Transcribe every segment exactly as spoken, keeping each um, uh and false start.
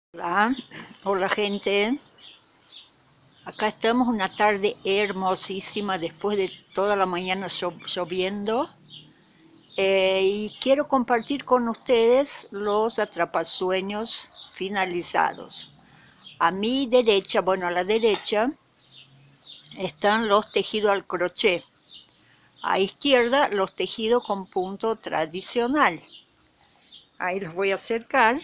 Hola, hola gente, acá estamos una tarde hermosísima después de toda la mañana lloviendo eh, y quiero compartir con ustedes los atrapasueños finalizados. A mi derecha, bueno a la derecha, están los tejidos al crochet, a izquierda los tejidos con punto tradicional. Ahí los voy a acercar.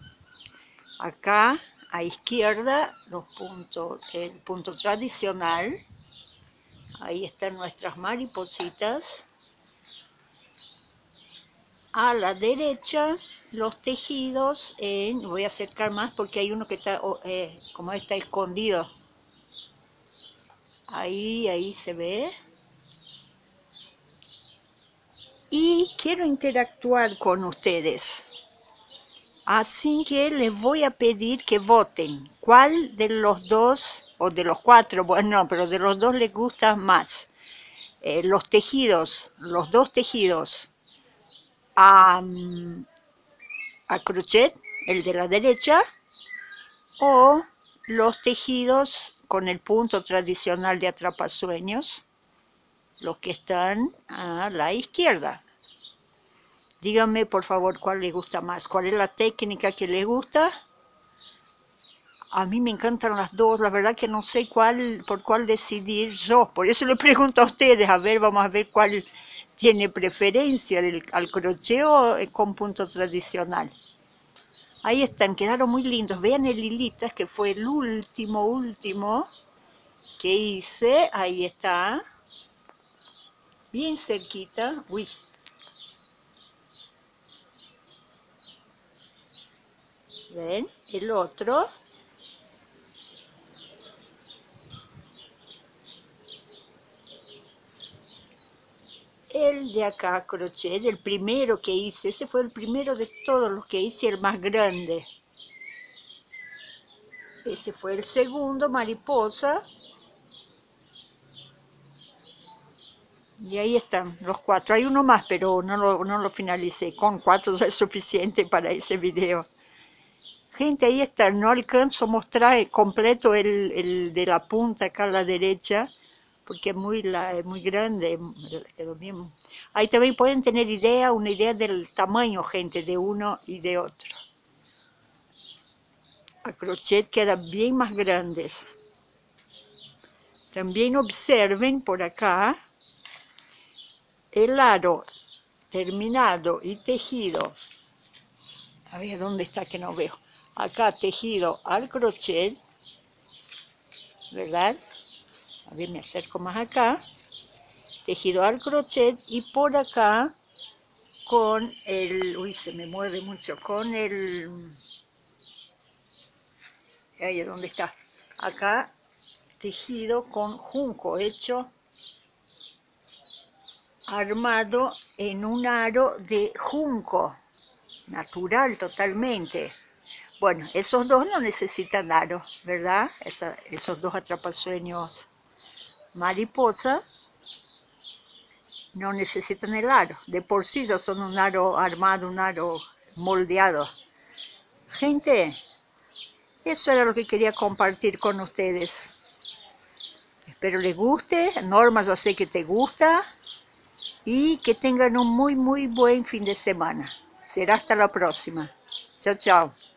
Acá a izquierda los puntos, el punto tradicional, ahí están nuestras maripositas. A la derecha los tejidos, en, voy a acercar más porque hay uno que está, eh, como está escondido. Ahí, ahí se ve. Y quiero interactuar con ustedes. Así que les voy a pedir que voten cuál de los dos, o de los cuatro, bueno, pero de los dos les gusta más. Eh, los tejidos, los dos tejidos a, a crochet, el de la derecha, o los tejidos con el punto tradicional de atrapasueños, los que están a la izquierda. Díganme por favor cuál les gusta más, cuál es la técnica que les gusta. A mí me encantan las dos, la verdad que no sé cuál, por cuál decidir yo, por eso le pregunto a ustedes, a ver, vamos a ver cuál tiene preferencia, el, al crochet o con punto tradicional. Ahí están, quedaron muy lindos, vean el hilitas que fue el último, último que hice, ahí está, bien cerquita, uy. ¿Ven? El otro. El de acá, crochet, el primero que hice, ese fue el primero de todos los que hice, el más grande. Ese fue el segundo, mariposa. Y ahí están los cuatro. Hay uno más, pero no lo, no lo finalicé. Con cuatro ya es suficiente para ese video. Gente, ahí está. No alcanzo a mostrar completo el, el de la punta acá a la derecha, porque es muy, la, es muy grande. Quedó bien. Ahí también pueden tener idea, una idea del tamaño, gente, de uno y de otro. A crochet quedan bien más grandes. También observen por acá el aro terminado y tejido. A ver dónde está que no veo. Acá tejido al crochet, ¿verdad? A ver, me acerco más acá. Tejido al crochet y por acá con el, uy, se me mueve mucho, con el, ahí, ¿dónde está? Acá tejido con junco, hecho armado en un aro de junco, natural totalmente. Bueno, esos dos no necesitan aro, ¿verdad? Esa, esos dos atrapasueños mariposa no necesitan el aro. De por sí ya son un aro armado, un aro moldeado. Gente, eso era lo que quería compartir con ustedes. Espero les guste. Norma, yo sé que te gusta. Y que tengan un muy, muy buen fin de semana. Será hasta la próxima. Chao, chao.